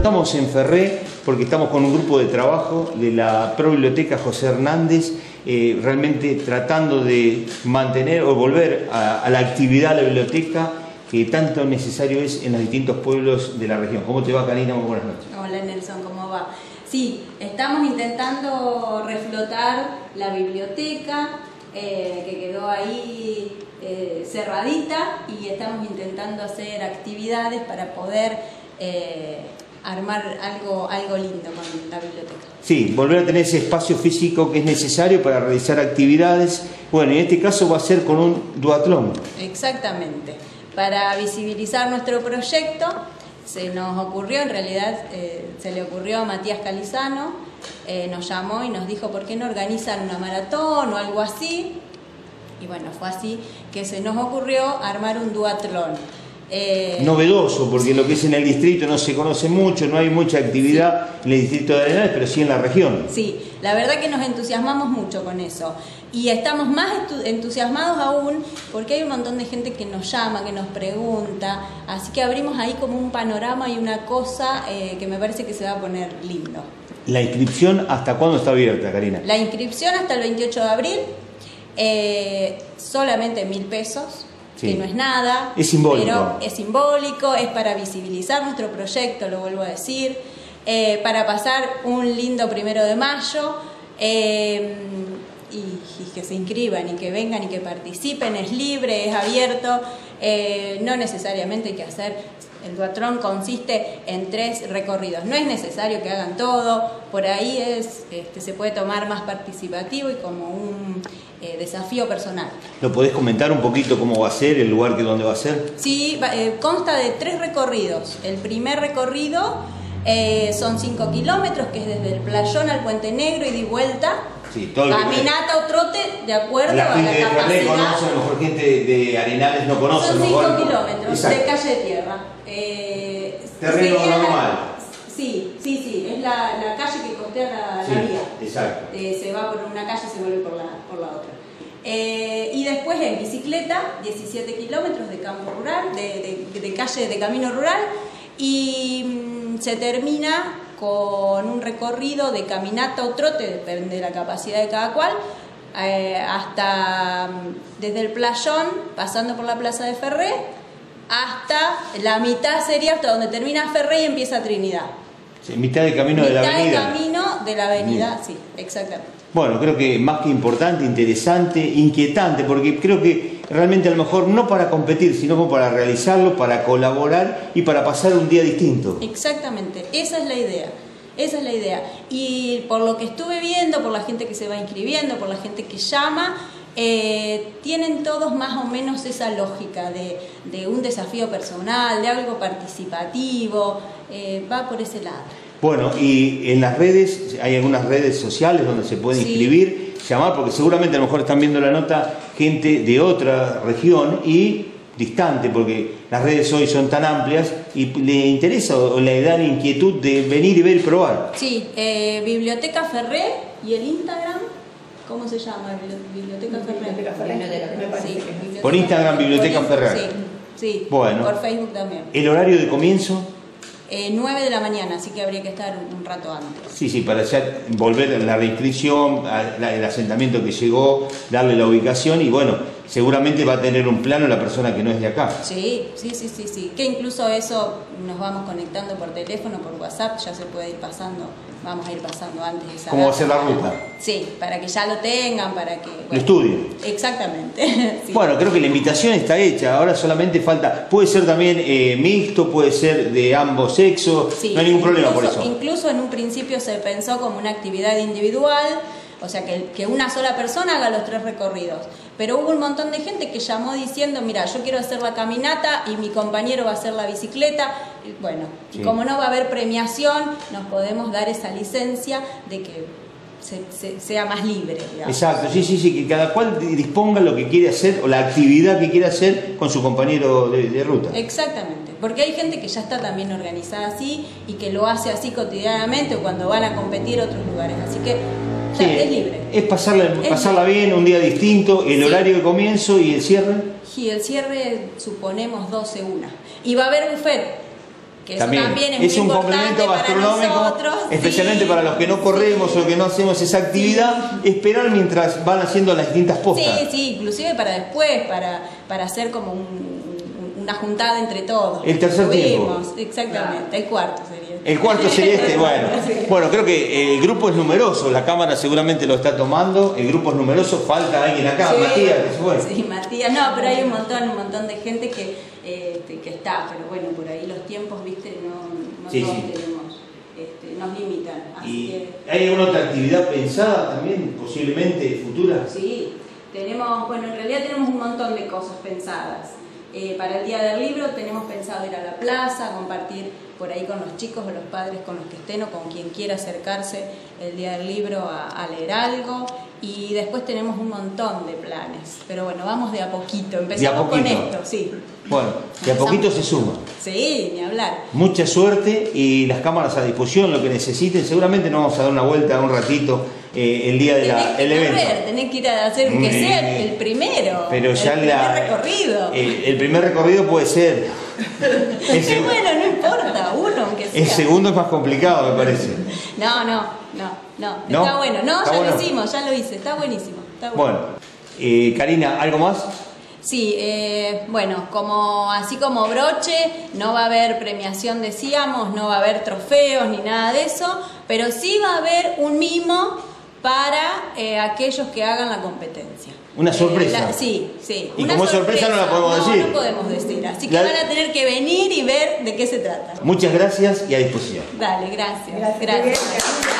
Estamos en Ferré porque estamos con un grupo de trabajo de la Probiblioteca José Hernández, realmente tratando de mantener o volver a la actividad de la biblioteca que tanto necesario es en los distintos pueblos de la región. ¿Cómo te va, Karina? Muy buenas noches. Hola, Nelson, ¿cómo va? Sí, estamos intentando reflotar la biblioteca que quedó ahí cerradita, y estamos intentando hacer actividades para poder armar algo lindo con la biblioteca. Sí, volver a tener ese espacio físico que es necesario para realizar actividades. Bueno, en este caso va a ser con un duatlón. Exactamente. Para visibilizar nuestro proyecto, se nos ocurrió, en realidad se le ocurrió a Matías Calizano, nos llamó y nos dijo por qué no organizan una maratón o algo así. Y bueno, fue así que se nos ocurrió armar un duatlón. Novedoso, porque lo que es en el distrito no se conoce mucho, no hay mucha actividad en el distrito de Arenales, pero sí en la región. Sí, la verdad que nos entusiasmamos mucho con eso, y estamos más entusiasmados aún porque hay un montón de gente que nos llama, que nos pregunta, así que abrimos ahí como un panorama y una cosa que me parece que se va a poner lindo. ¿La inscripción hasta cuándo está abierta, Karina? La inscripción hasta el 28 de abril, solamente 1.000 pesos. Sí. Que no es nada, es simbólico. Pero es simbólico, es para visibilizar nuestro proyecto, lo vuelvo a decir, para pasar un lindo 1 de mayo, y que se inscriban y que vengan y que participen. Es libre, es abierto, no necesariamente hay que hacer. El duatlón consiste en 3 recorridos, no es necesario que hagan todo, por ahí se puede tomar más participativo y como un desafío personal. ¿Lo podés comentar un poquito cómo va a ser, el lugar dónde va a ser? Sí, consta de 3 recorridos. El primer recorrido son 5 kilómetros, que es desde el Playón al Puente Negro y de vuelta. Sí, caminata o trote, de acuerdo a la capacidad. Conoce, a lo mejor gente de Arenales no conoce. Son 5 kilómetros de calle de tierra. Terreno normal. Sí, es la calle que costea la vía. Exacto. Se va por una calle y se vuelve por la otra. Y después en bicicleta, 17 kilómetros de campo rural, de calle de camino rural, y se termina con un recorrido de caminata o trote, depende de la capacidad de cada cual, hasta desde el Playón, pasando por la Plaza de Ferré, hasta la mitad sería hasta donde termina Ferré y empieza Trinidad. Sí, mitad del camino de la avenida. Mitad del camino de la avenida, sí, exactamente. Bueno, creo que más que importante, interesante, inquietante, porque creo que realmente a lo mejor no para competir, sino como para realizarlo, para colaborar y para pasar un día distinto. Exactamente, esa es la idea. Esa es la idea. Y por lo que estuve viendo, por la gente que se va inscribiendo, por la gente que llama, tienen todos más o menos esa lógica de un desafío personal, de algo participativo, va por ese lado. Bueno, y en las redes, hay algunas redes sociales donde se puede inscribir, llamar, porque seguramente a lo mejor están viendo la nota gente de otra región y distante, porque las redes hoy son tan amplias y le interesa o le dan inquietud de venir y ver y probar. Sí, Biblioteca Ferré, y el Instagram, ¿cómo se llama? Biblioteca Ferré. Sí, por Instagram, Biblioteca Ferré. Sí, bueno. Por Facebook también. ¿El horario de comienzo? 9 de la mañana, así que habría que estar un rato antes. Sí, para volver a la reinscripción, el asentamiento que llegó, darle la ubicación y bueno, seguramente va a tener un plano la persona que no es de acá. Sí, que incluso eso nos vamos conectando por teléfono, por WhatsApp, ya se puede ir pasando, vamos a ir pasando antes de esa. ¿Cómo va a ser la ruta? Sí, para que ya lo tengan, para que... Bueno, lo estudien. Exactamente. Sí. Bueno, creo que la invitación está hecha, ahora solamente falta, puede ser también mixto, puede ser de ambos sexos, sí, no hay ningún problema por eso. Incluso en un principio se pensó como una actividad individual, o sea, que una sola persona haga los 3 recorridos. Pero hubo un montón de gente que llamó diciendo, mira, yo quiero hacer la caminata y mi compañero va a hacer la bicicleta. Bueno, sí. Como no va a haber premiación, nos podemos dar esa licencia de que sea más libre, digamos. Exacto, sí, que cada cual disponga lo que quiere hacer o la actividad que quiere hacer con su compañero de ruta. Exactamente, porque hay gente que ya está también organizada así y que lo hace así cotidianamente o cuando van a competir a otros lugares, así que sí, es libre. Es pasarla bien, un día distinto, el horario de comienzo y el cierre. Y el cierre suponemos 12:00. Y va a haber buffet. Que eso también es muy un importante complemento gastronómico, para nosotros, especialmente para los que no corremos o que no hacemos esa actividad, esperar mientras van haciendo las distintas postas. Sí, inclusive para después, para hacer como una juntada entre todos. El tercer tiempo. Exactamente, el cuarto sería. El cuarto sería este, bueno. Bueno, creo que el grupo es numeroso, la cámara seguramente lo está tomando, el grupo es numeroso, falta alguien acá, Sí, Matías, que se fue. Sí, Matías, no, pero hay un montón de gente que está, pero bueno, por ahí los tiempos, viste, no Sí, todos sí. tenemos, nos limitan. Así ¿Y que, hay alguna otra actividad pensada también, posiblemente futura? sí, en realidad tenemos un montón de cosas pensadas. Para el Día del Libro tenemos pensado ir a la plaza, compartir por ahí con los chicos o los padres con los que estén o con quien quiera acercarse el Día del Libro a leer algo. Y después tenemos un montón de planes. Pero bueno, vamos de a poquito. Empezamos con esto, sí. Bueno, de a poquito se suma. Sí, ni hablar. Mucha suerte y las cámaras a disposición, lo que necesiten. Seguramente nos vamos a dar una vuelta un ratito el día del evento. Tenés que ir a hacer que sea el primero. Pero ya el primer recorrido. El primer recorrido puede ser. Bueno, no importa, uno aunque sea. El segundo es más complicado, me parece. No. Está bueno. No, ya lo hicimos, ya lo hice. Está buenísimo. Bueno, Karina, ¿algo más? Sí, así como broche, no va a haber premiación, decíamos, no va a haber trofeos ni nada de eso, pero sí va a haber un mimo para aquellos que hagan la competencia. Una sorpresa. Sí. Y como sorpresa no la podemos decir. No podemos decir, así que van a tener que venir y ver de qué se trata. Muchas gracias y a disposición. Dale, gracias.